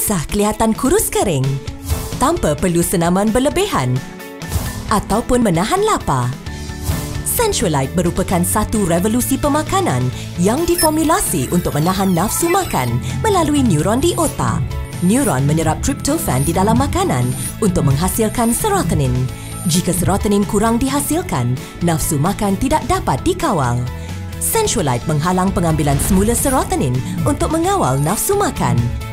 susah kelihatan kurus kering tanpa perlu senaman berlebihan ataupun menahan lapar. Sensualite merupakan satu revolusi pemakanan yang diformulasi untuk menahan nafsu makan melalui neuron di otak. Neuron menyerap tryptophan di dalam makanan untuk menghasilkan serotonin. Jika serotonin kurang dihasilkan, nafsu makan tidak dapat dikawal. Sensualite menghalang pengambilan semula serotonin untuk mengawal nafsu makan.